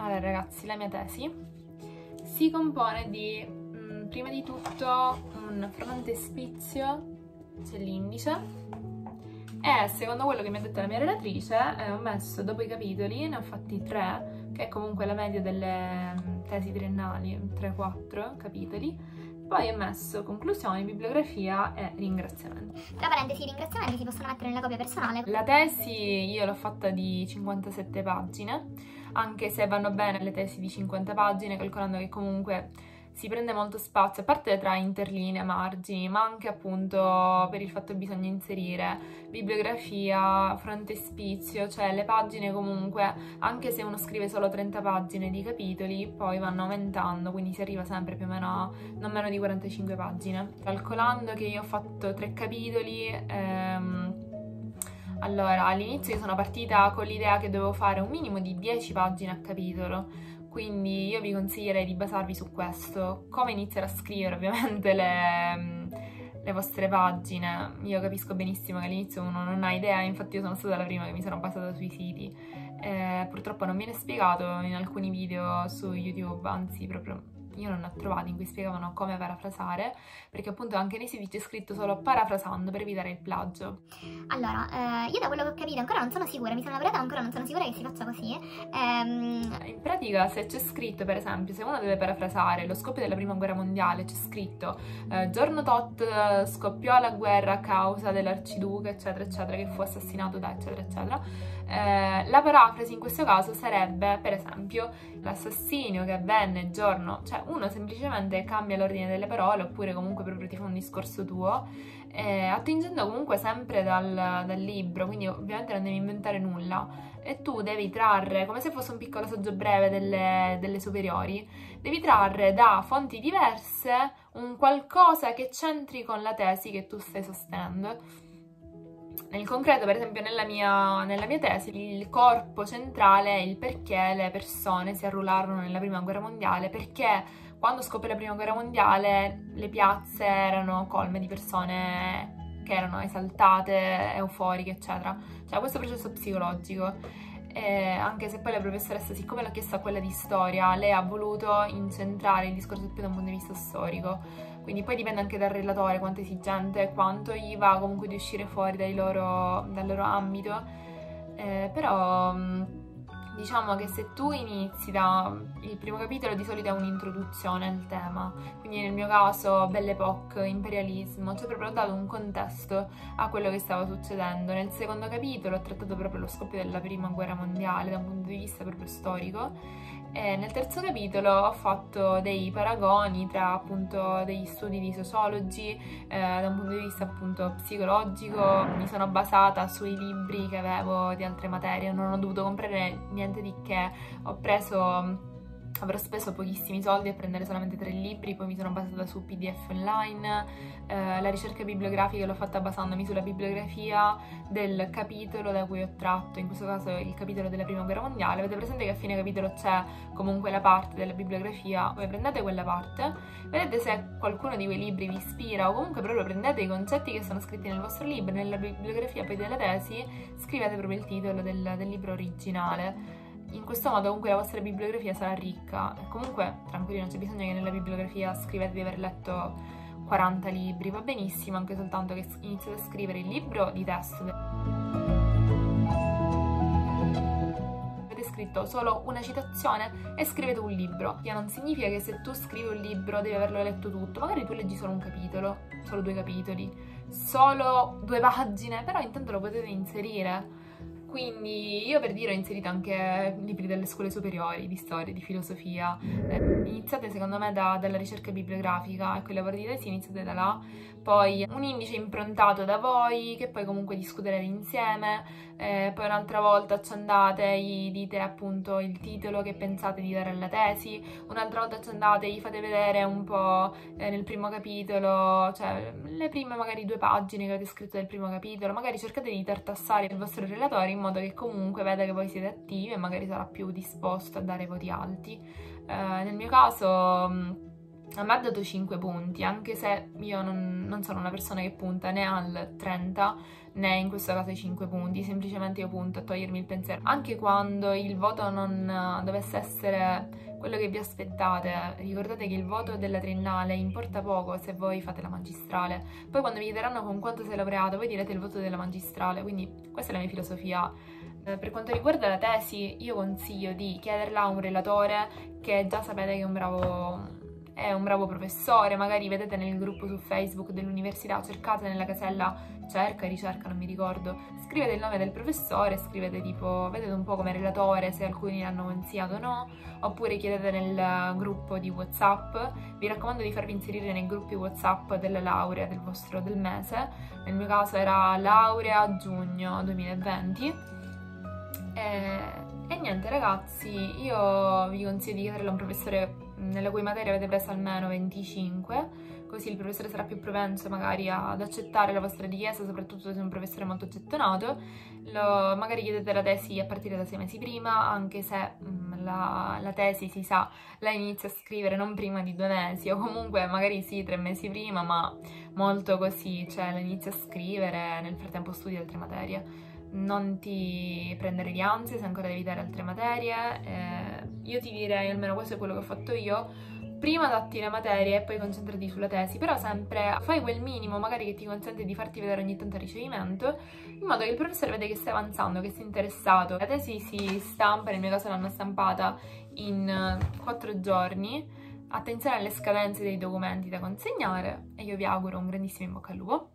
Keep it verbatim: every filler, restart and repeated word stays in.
Allora ragazzi, la mia tesi si compone di, mh, prima di tutto, un frontespizio, c'è l'indice, e secondo quello che mi ha detto la mia relatrice eh, ho messo dopo i capitoli, ne ho fatti tre, che è comunque la media delle mh, tesi triennali, tre quattro capitoli. Poi ho messo conclusioni, bibliografia e ringraziamenti. Tra parentesi, i ringraziamenti si possono mettere nella copia personale. La tesi io l'ho fatta di cinquantasette pagine, anche se vanno bene le tesi di cinquanta pagine, calcolando che comunque si prende molto spazio, a parte tra interlinee, margini, ma anche appunto per il fatto che bisogna inserire bibliografia, frontespizio, cioè le pagine comunque, anche se uno scrive solo trenta pagine di capitoli, poi vanno aumentando, quindi si arriva sempre più o meno a non meno di quarantacinque pagine. Calcolando che io ho fatto tre capitoli, ehm, allora all'inizio io sono partita con l'idea che dovevo fare un minimo di dieci pagine a capitolo, quindi io vi consiglierei di basarvi su questo. Come iniziare a scrivere ovviamente le, le vostre pagine? Io capisco benissimo che all'inizio uno non ha idea, infatti io sono stata la prima che mi sono basata sui siti. Eh, purtroppo non viene spiegato in alcuni video su YouTube, anzi proprio io non ne ho trovati in cui spiegavano come parafrasare, perché appunto anche nei siti c'è scritto solo parafrasando per evitare il plagio. Allora, eh, io da quello che ho capito ancora non sono sicura, mi sono laureata ancora non sono sicura che si faccia così. Ehm... In pratica se c'è scritto, per esempio, se uno deve parafrasare lo scoppio della prima guerra mondiale, c'è scritto eh, giorno tot eh, scoppiò la guerra a causa dell'arciduca eccetera eccetera che fu assassinato da eccetera eccetera, eh, la parafrasi in questo caso sarebbe per esempio l'assassinio che avvenne il giorno, cioè uno semplicemente cambia l'ordine delle parole oppure comunque proprio ti fa un discorso tuo, eh, attingendo comunque sempre dal, dal libro, quindi ovviamente non devi inventare nulla e tu devi trarre, come se fosse un piccolo saggio breve delle, delle superiori, devi trarre da fonti diverse un qualcosa che c'entri con la tesi che tu stai sostenendo. Nel concreto, per esempio, nella mia, nella mia tesi, il corpo centrale è il perché le persone si arruolarono nella prima guerra mondiale, perché quando scoppiò la prima guerra mondiale le piazze erano colme di persone che erano esaltate, euforiche, eccetera. Cioè questo processo psicologico. E anche se poi la professoressa, siccome l'ha chiesto a quella di storia, lei ha voluto incentrare il discorso più da un punto di vista storico, quindi poi dipende anche dal relatore quanto è esigente, quanto gli va comunque di uscire fuori dai loro, dal loro ambito, eh, però diciamo che se tu inizi da il primo capitolo, di solito è un'introduzione al tema, quindi nel mio caso Belle Époque, imperialismo, cioè proprio ho dato un contesto a quello che stava succedendo. Nel secondo capitolo ho trattato proprio lo scoppio della prima guerra mondiale da un punto di vista proprio storico, e nel terzo capitolo ho fatto dei paragoni tra appunto degli studi di sociologi, eh, da un punto di vista appunto psicologico, mi sono basata sui libri che avevo di altre materie, non ho dovuto comprare niente di che, ho preso... avrò speso pochissimi soldi a prendere solamente tre libri, poi mi sono basata su P D F online, eh, la ricerca bibliografica l'ho fatta basandomi sulla bibliografia del capitolo da cui ho tratto, in questo caso il capitolo della prima guerra mondiale. Avete presente che a fine capitolo c'è comunque la parte della bibliografia? Voi prendete quella parte, vedete se qualcuno di quei libri vi ispira o comunque proprio prendete i concetti che sono scritti nel vostro libro, nella bibliografia poi della tesi, scrivete proprio il titolo del, del libro originale. In questo modo comunque la vostra bibliografia sarà ricca e comunque tranquilli, non c'è bisogno che nella bibliografia scrivete di aver letto quaranta libri, va benissimo anche soltanto che iniziate a scrivere il libro di testo. Avete scritto solo una citazione e scrivete un libro, che non significa che se tu scrivi un libro devi averlo letto tutto, magari tu leggi solo un capitolo, solo due capitoli, solo due pagine, però intanto lo potete inserire. Quindi io per dire ho inserito anche libri delle scuole superiori, di storia, di filosofia. Eh, iniziate secondo me da, dalla ricerca bibliografica, ecco, i lavori di tesi iniziate da là, poi un indice improntato da voi che poi comunque discuterete insieme, eh, poi un'altra volta ci andate, gli dite appunto il titolo che pensate di dare alla tesi, un'altra volta ci andate, gli fate vedere un po' eh, nel primo capitolo, cioè le prime magari due pagine che avete scritto del primo capitolo, magari cercate di tartassare il vostro relatore in modo che comunque veda che voi siete attivi e magari sarà più disposto a dare voti alti. Eh, nel mio caso a me ha dato cinque punti, anche se io non, non sono una persona che punta né al trenta né in questo caso ai cinque punti, semplicemente io punto a togliermi il pensiero. Anche quando il voto non dovesse essere quello che vi aspettate, ricordate che il voto della triennale importa poco se voi fate la magistrale. Poi quando vi chiederanno con quanto sei laureato, voi direte il voto della magistrale, quindi questa è la mia filosofia. Eh, per quanto riguarda la tesi, io consiglio di chiederla a un relatore che già sapete che è un bravo... è un bravo professore, magari vedete nel gruppo su Facebook dell'università, cercate nella casella cerca, ricerca, non mi ricordo, scrivete il nome del professore, scrivete tipo, vedete un po' come relatore se alcuni l'hanno consigliato o no, oppure chiedete nel gruppo di WhatsApp. Vi raccomando di farvi inserire nei gruppi WhatsApp della laurea del vostro del mese, nel mio caso era laurea giugno duemilaventi. E, e niente ragazzi, io vi consiglio di chiederlo a un professore nella cui materia avete preso almeno venticinque, così il professore sarà più propenso magari ad accettare la vostra richiesta, soprattutto se è un professore molto gettonato. Lo, magari chiedete la tesi a partire da sei mesi prima, anche se mh, la, la tesi si sa, la inizia a scrivere non prima di due mesi, o comunque magari sì, tre mesi prima, ma molto così, cioè la inizia a scrivere, nel frattempo studi altre materie. Non ti prendere di ansia se ancora devi dare altre materie, eh, io ti direi, almeno questo è quello che ho fatto io, prima datti le materie e poi concentrati sulla tesi, però sempre fai quel minimo magari che ti consente di farti vedere ogni tanto a ricevimento, in modo che il professore vede che stai avanzando, che sei interessato. La tesi si stampa, nel mio caso l'hanno stampata in quattro giorni, attenzione alle scadenze dei documenti da consegnare e io vi auguro un grandissimo in bocca al lupo.